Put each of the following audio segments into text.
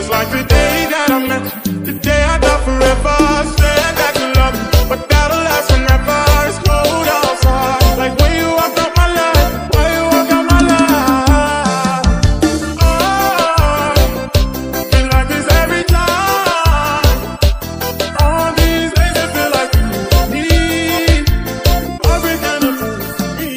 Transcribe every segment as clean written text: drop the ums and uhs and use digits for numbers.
Just like the day that I met you, the day I thought forever. Said that you love me, but that'll last forever. It's cold outside, like when you walked out my life, when you walked out my life. Oh, feel like this every time. All these days I feel like you need every kind of me.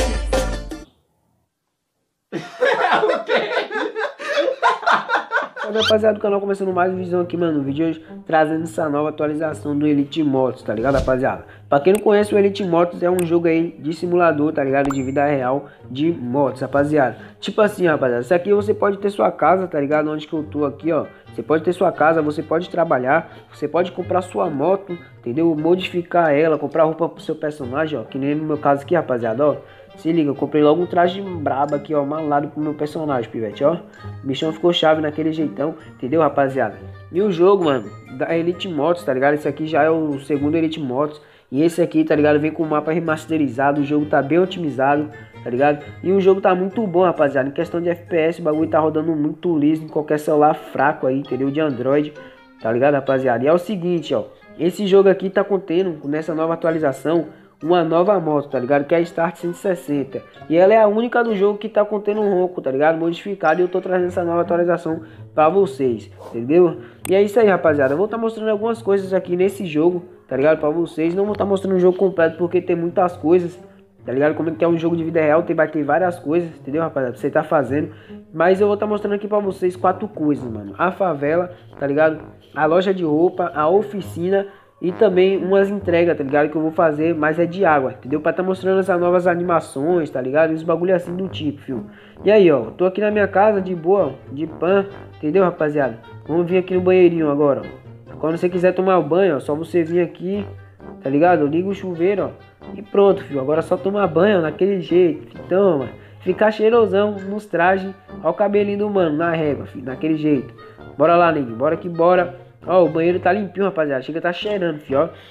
Rapaziada do canal, começando mais um vídeo aqui, mano. Um vídeo hoje trazendo essa nova atualização do Elite Motors, tá ligado, rapaziada? Pra quem não conhece, o Elite Motors é um jogo aí de simulador, tá ligado? De vida real de motos, rapaziada. Tipo assim, rapaziada, isso aqui você pode ter sua casa, tá ligado? Onde que eu tô aqui, ó. Você pode ter sua casa, você pode trabalhar, você pode comprar sua moto, entendeu? Modificar ela, comprar roupa pro seu personagem, ó. Que nem no meu caso aqui, rapaziada, ó. Se liga, eu comprei logo um traje brabo aqui, ó, malado pro meu personagem, pivete, ó. O bichão ficou chave naquele jeitão, entendeu, rapaziada? E o jogo, mano, da Elite Motors, tá ligado? Esse aqui já é o segundo Elite Motors. E esse aqui, tá ligado, vem com o mapa remasterizado, o jogo tá bem otimizado, tá ligado? E o jogo tá muito bom, rapaziada. Em questão de FPS, o bagulho tá rodando muito liso em qualquer celular fraco aí, entendeu? De Android, tá ligado, rapaziada? E é o seguinte, ó. Esse jogo aqui tá contendo, nessa nova atualização, uma nova moto, tá ligado? Que é a Start 160. E ela é a única do jogo que tá contendo um ronco, tá ligado? Modificado. E eu tô trazendo essa nova atualização pra vocês, entendeu? E é isso aí, rapaziada. Eu vou estar mostrando algumas coisas aqui nesse jogo, tá ligado? Pra vocês. Não vou estar mostrando o jogo completo porque tem muitas coisas, tá ligado? Como é que é um jogo de vida real, vai ter várias coisas, entendeu, rapaziada? Pra você tá fazendo. Mas eu vou estar mostrando aqui pra vocês 4 coisas, mano. A favela, tá ligado? A loja de roupa, a oficina e também umas entregas, tá ligado? Que eu vou fazer, mas é de água, entendeu? Pra tá mostrando essas novas animações, tá ligado? E os bagulho assim do tipo, filho. E aí, ó, tô aqui na minha casa de boa, de pan, entendeu, rapaziada? Vamos vir aqui no banheirinho agora, ó. Quando você quiser tomar o banho, ó, só você vir aqui, tá ligado? Liga o chuveiro, ó. E pronto, filho. Agora é só tomar banho, ó, naquele jeito. Então, mano, ficar cheirosão nos trajes. Ó o cabelinho do mano, na régua, filho, naquele jeito. Bora lá, nego, bora que bora. Ó, o banheiro tá limpinho, rapaziada. Chega, tá cheirando, fio, ó.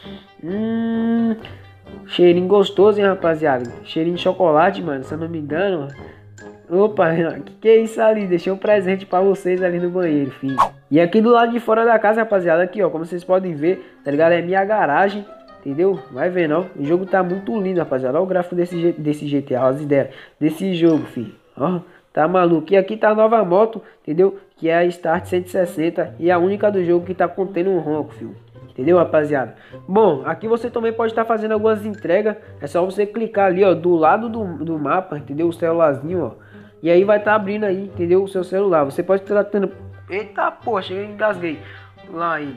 Cheirinho gostoso, hein, rapaziada. Cheirinho de chocolate, mano, se eu não me engano. Opa, que é isso ali? Deixei um presente pra vocês ali no banheiro, filho. E aqui do lado de fora da casa, rapaziada, aqui, ó, como vocês podem ver, tá ligado? É minha garagem, entendeu? Vai vendo, ó. O jogo tá muito lindo, rapaziada. Ó o gráfico desse GTA, ó, as ideias desse jogo, filho. Ó. Tá maluco? E aqui tá a nova moto, entendeu? Que é a Start 160 e a única do jogo que tá contendo um ronco, filho. Entendeu, rapaziada? Bom, aqui você também pode estar fazendo algumas entregas. É só você clicar ali, ó, do lado do mapa, entendeu? O celularzinho, ó. E aí vai estar abrindo aí, entendeu? O seu celular. Você pode estar tendo... Eita, poxa, eu engasguei. Lá aí.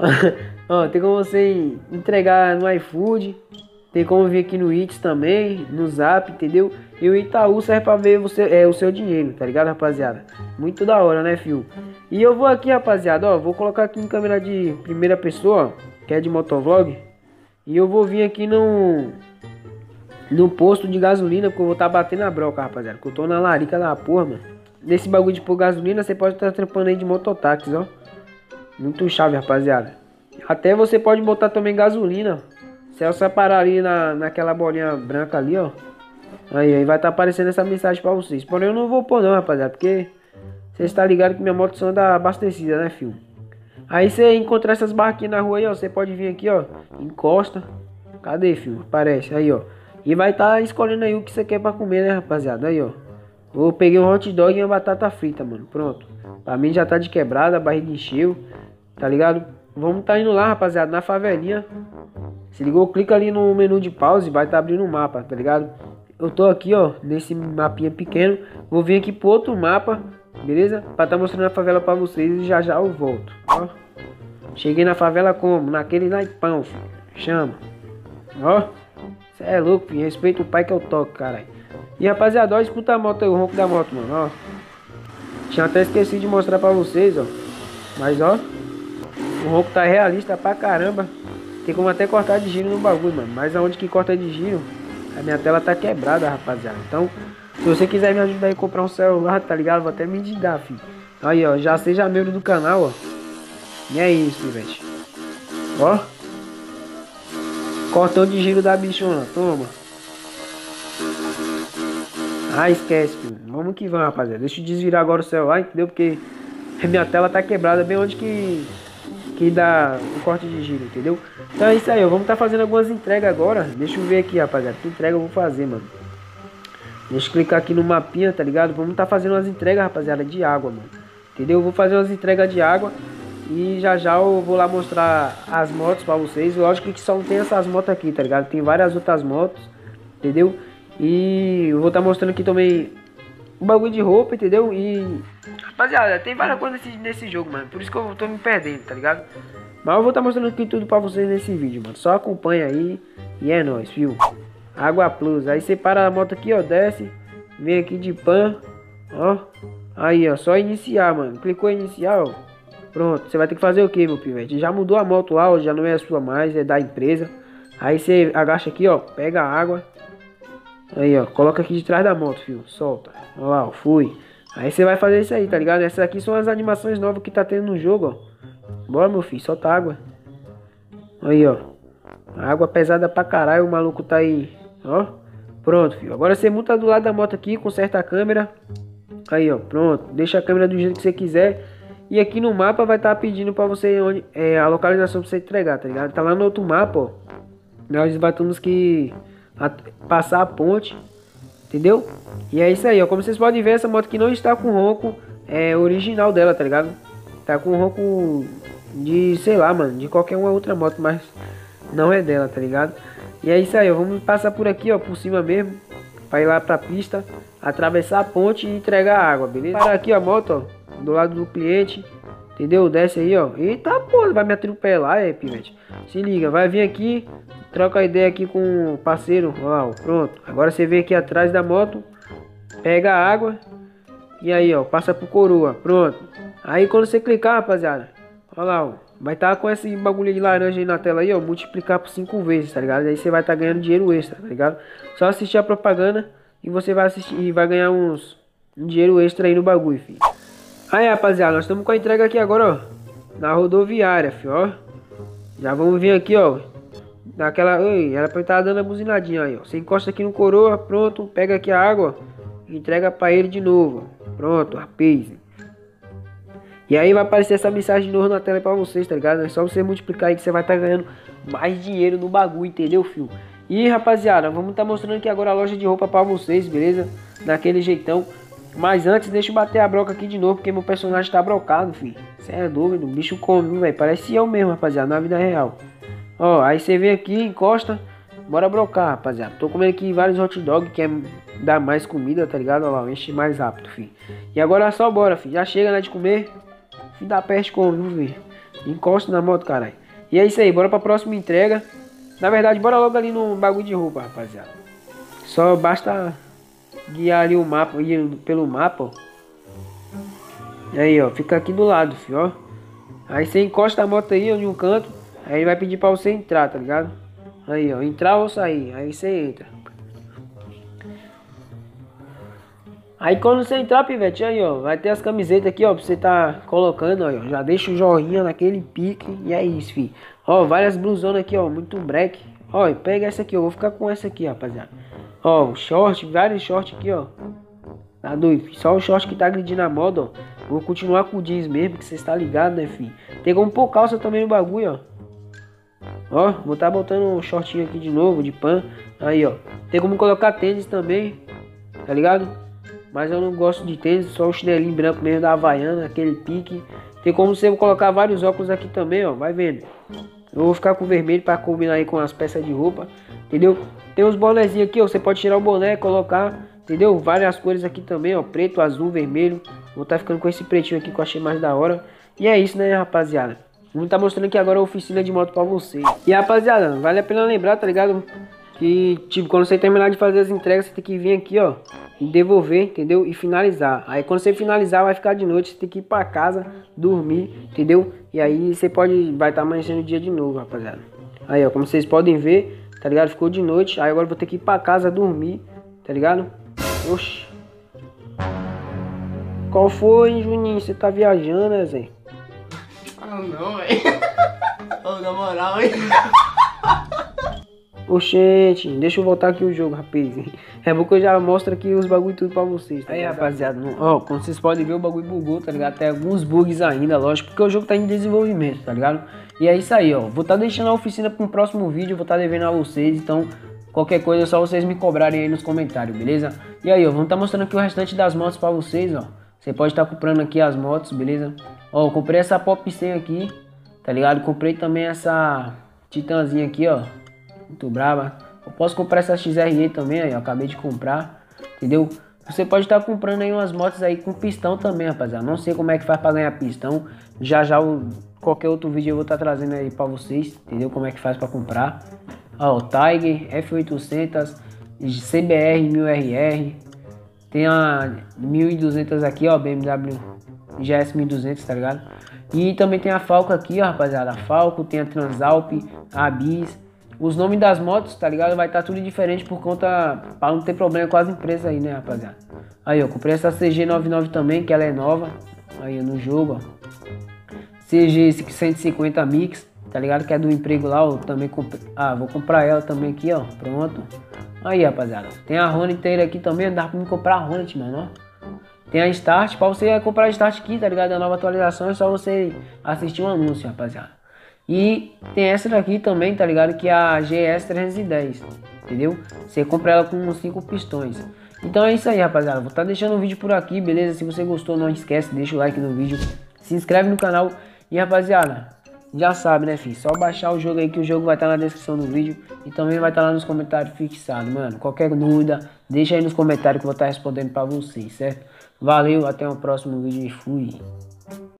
Ó, tem como você entregar no iFood. Tem como vir aqui no Eats também, no Zap, entendeu? E o Itaú serve pra ver você, o seu dinheiro, tá ligado, rapaziada? Muito da hora, né, fio? E eu vou aqui, rapaziada, ó, vou colocar aqui em câmera de primeira pessoa, que é de motovlog. E eu vou vir aqui no posto de gasolina, porque eu vou estar batendo a broca, rapaziada. Que eu tô na larica da porra, mano. Nesse bagulho de pôr gasolina, você pode estar trampando aí de mototáxi, ó. Muito chave, rapaziada. Até você pode botar também gasolina, ó. Se eu separar ali naquela bolinha branca ali, ó. Aí vai estar aparecendo essa mensagem pra vocês. Porém eu não vou pôr não, rapaziada. Porque vocês estão ligados que minha moto só anda abastecida, né, filho? Aí você encontrar essas barraquinhas na rua aí, ó. Você pode vir aqui, ó. Encosta. Cadê, filho? Aparece. Aí, ó. E vai estar escolhendo aí o que você quer pra comer, né, rapaziada? Aí, ó. Eu peguei um hot dog e uma batata frita, mano. Pronto. Pra mim já tá de quebrada, a barriga encheu. Tá ligado? Vamos tá indo lá, rapaziada, na favelinha. Se ligou, clica ali no menu de pause, vai estar abrindo o mapa, tá ligado? Eu tô aqui, ó, nesse mapinha pequeno. Vou vir aqui pro outro mapa, beleza? Pra tá mostrando a favela pra vocês e já já eu volto, ó. Cheguei na favela como? Naquele naipão, filho. Chama. Ó. Cê é louco, filho. Respeita o pai que eu toco, caralho. E rapaziada, ó, escuta a moto aí, o ronco da moto, mano, ó. Tinha até esquecido de mostrar pra vocês, ó. Mas, ó, o ronco tá realista pra caramba. Tem como até cortar de giro no bagulho, mano. Mas aonde que corta de giro, a minha tela tá quebrada, rapaziada. Então, se você quiser me ajudar a comprar um celular, tá ligado? Vou até me endigar, filho. Aí, ó, já seja membro do canal, ó. E é isso, velho. Ó. Cortão de giro da bichona, toma. Ah, esquece, filho. Vamos que vamos, rapaziada. Deixa eu desvirar agora o celular, entendeu? Porque minha tela tá quebrada bem onde que dá o corte de giro, entendeu? Então é isso aí, ó. Vamos tá fazendo algumas entregas agora. Deixa eu ver aqui, rapaziada, que entrega eu vou fazer, mano. Deixa eu clicar aqui no mapinha, tá ligado? Vamos tá fazendo umas entregas, rapaziada, de água, mano. Entendeu? Eu vou fazer umas entregas de água. E já já eu vou lá mostrar as motos pra vocês. Lógico que só não tem essas motos aqui, tá ligado? Tem várias outras motos, entendeu? E eu vou tá mostrando aqui também o bagulho de roupa, entendeu? E rapaziada, tem várias coisas nesse jogo, mano. Por isso que eu tô me perdendo, tá ligado? Mas eu vou tá mostrando aqui tudo pra vocês nesse vídeo, mano. Só acompanha aí e é nóis, fio. Água Plus. Aí você para a moto aqui, ó, desce. Vem aqui de pan, ó. Aí, ó, só iniciar, mano. Clicou em iniciar, ó. Pronto, você vai ter que fazer o que, meu pivete? Já mudou a moto lá, ó, já não é a sua mais, é da empresa. Aí você agacha aqui, ó, pega a água. Aí, ó, coloca aqui de trás da moto, filho. Solta. Olha lá, ó, fui. Aí você vai fazer isso aí, tá ligado? Essas aqui são as animações novas que tá tendo no jogo, ó. Bora, meu filho, solta água. Aí, ó. Água pesada pra caralho, o maluco tá aí, ó. Pronto, filho. Agora você monta do lado da moto aqui, conserta a câmera. Aí, ó, pronto. Deixa a câmera do jeito que você quiser. E aqui no mapa vai estar pedindo pra você onde, a localização pra você entregar, tá ligado? Tá lá no outro mapa, ó. Nós vamos que passar a ponte, entendeu? E é isso aí, ó. Como vocês podem ver, essa moto aqui não está com ronco original dela, tá ligado? Tá com ronco de, sei lá, mano, de qualquer uma outra moto, mas não é dela, tá ligado? E é isso aí, ó. Vamos passar por aqui, ó, por cima mesmo, pra ir lá pra pista, atravessar a ponte e entregar a água, beleza? Parar aqui a moto, ó, do lado do cliente, entendeu? Desce aí, ó. Eita, pô, vai me atropelar, pivete. Se liga, vai vir aqui, troca a ideia aqui com o parceiro, ó, pronto. Agora você vem aqui atrás da moto, pega a água e aí, ó, passa pro coroa, pronto. Aí quando você clicar, rapaziada, olha lá, ó, vai estar com esse bagulho de laranja aí na tela aí, ó, multiplicar por 5 vezes, tá ligado? Aí você vai estar ganhando dinheiro extra, tá ligado? Só assistir a propaganda e você vai assistir e vai ganhar um dinheiro extra aí no bagulho, filho. Aí, rapaziada, nós estamos com a entrega aqui agora, ó, na rodoviária, filho, ó. Já vamos vir aqui, ó, daquela, era pra estar dando a buzinadinha aí, ó. Você encosta aqui no coroa, pronto, pega aqui a água, ó, entrega pra ele de novo, ó. Pronto, rapaz. E aí vai aparecer essa mensagem de novo na tela pra vocês, tá ligado? É só você multiplicar aí que você vai estar ganhando mais dinheiro no bagulho, entendeu, filho? E, rapaziada, vamos estar mostrando aqui agora a loja de roupa pra vocês, beleza? Daquele jeitão. Mas antes, deixa eu bater a broca aqui de novo, porque meu personagem tá brocado, filho. Você é doido, o bicho come, velho. Parece eu mesmo, rapaziada, na vida real. Ó, aí você vem aqui, encosta. Bora brocar, rapaziada. Tô comendo aqui vários hot dog, que é dar mais comida, tá ligado? Ó lá, enche mais rápido, filho. E agora é só bora, filho. Já chega, né, de comer. Filho da peste come, viu, filho? Encosta na moto, caralho. E é isso aí, bora pra próxima entrega. Na verdade, bora logo ali no bagulho de roupa, rapaziada. Só basta guiar ali o mapa, ir pelo mapa, ó. Aí, ó, fica aqui do lado, filho, ó. Aí você encosta a moto aí, ó, em um canto. Aí ele vai pedir pra você entrar, tá ligado? Aí, ó, entrar ou sair. Aí você entra. Aí quando você entrar, pivete, aí, ó, vai ter as camisetas aqui, ó, pra você tá colocando, ó. Já deixa o joinha naquele pique. E é isso, filho. Ó, várias blusonas aqui, ó, muito break. Ó, pega essa aqui, eu vou ficar com essa aqui, rapaziada. Ó, short, vários shorts aqui, ó. Tá doido? Só o short que tá agredindo a moda, ó. Vou continuar com o jeans mesmo, que você está ligado, né, filho? Tem como pôr calça também no bagulho, ó. Ó, vou tá botando um shortinho aqui de novo, de pan. Aí, ó. Tem como colocar tênis também, tá ligado? Mas eu não gosto de tênis, só o chinelinho branco mesmo da Havaiana, aquele pique. Tem como você colocar vários óculos aqui também, ó. Vai vendo. Eu vou ficar com vermelho pra combinar aí com as peças de roupa, entendeu? Tem uns bonezinhos aqui, ó. Você pode tirar o boné e colocar, entendeu? Várias cores aqui também, ó. Preto, azul, vermelho. Vou tá ficando com esse pretinho aqui que eu achei mais da hora. E é isso, né, rapaziada? Vamos tá mostrando aqui agora a oficina de moto pra vocês. E, rapaziada, vale a pena lembrar, tá ligado? Que, tipo, quando você terminar de fazer as entregas, você tem que vir aqui, ó, e devolver, entendeu? E finalizar. Aí, quando você finalizar, vai ficar de noite, você tem que ir pra casa, dormir, entendeu? E aí, você vai estar amanhecendo o dia de novo, rapaziada. Aí, ó, como vocês podem ver, tá ligado? Ficou de noite. Aí, agora eu vou ter que ir pra casa dormir, tá ligado? Oxi. Qual foi, hein, Juninho? Você tá viajando, né, Zé? Ah, não, velho. Na moral, hein? Oxente, deixa eu voltar aqui o jogo, rapaz. É bom que eu já mostro aqui os bagulho tudo pra vocês. Tá aí, rapaziada, ó, como vocês podem ver, o bagulho bugou, tá ligado? Tem alguns bugs ainda, lógico, porque o jogo tá em desenvolvimento, tá ligado? E é isso aí, ó. Vou tá deixando a oficina para um próximo vídeo, vou tá devendo a vocês, então qualquer coisa é só vocês me cobrarem aí nos comentários, beleza? E aí, ó, vamos tá mostrando aqui o restante das motos pra vocês, ó. Você pode estar comprando aqui as motos, beleza? Ó, eu comprei essa Pop 100 aqui, tá ligado? Comprei também essa Titanzinha aqui, ó. Muito braba. Eu posso comprar essa XRE também, aí, ó. Acabei de comprar, entendeu? Você pode estar comprando aí umas motos aí com pistão também, rapaziada. Não sei como é que faz pra ganhar pistão. Já qualquer outro vídeo eu vou estar trazendo aí pra vocês, entendeu? Como é que faz pra comprar. Ó, o Tiger, F800, CBR 1000RR. Tem a 1200 aqui, ó, BMW GS 1200, tá ligado? E também tem a Falco aqui, ó, rapaziada. A Falco, tem a Transalp, a Bis. Os nomes das motos, tá ligado? Vai estar tudo diferente por conta, pra não ter problema com as empresas aí, né, rapaziada? Aí, ó, comprei essa CG99 também, que ela é nova. Aí, no jogo, ó. CG 150 Mix, tá ligado? Que é do emprego lá, eu também comprei. Ah, vou comprar ela também aqui, ó. Pronto. Aí, rapaziada. Tem a Honda inteira aqui também, dá pra me comprar a Honda, mano, ó. Tem a Start, pra você comprar a Start aqui, tá ligado? A nova atualização é só você assistir um anúncio, rapaziada. E tem essa daqui também, tá ligado? Que é a GS 310, entendeu? Você compra ela com 5 pistões. Então é isso aí, rapaziada. Vou estar deixando o vídeo por aqui, beleza? Se você gostou, não esquece, deixa o like no vídeo. Se inscreve no canal. E, rapaziada, já sabe, né, filho? Só baixar o jogo aí, que o jogo vai estar na descrição do vídeo. E também vai estar lá nos comentários fixado, mano. Qualquer dúvida, deixa aí nos comentários que eu vou estar respondendo pra vocês, certo? Valeu, até o próximo vídeo e fui.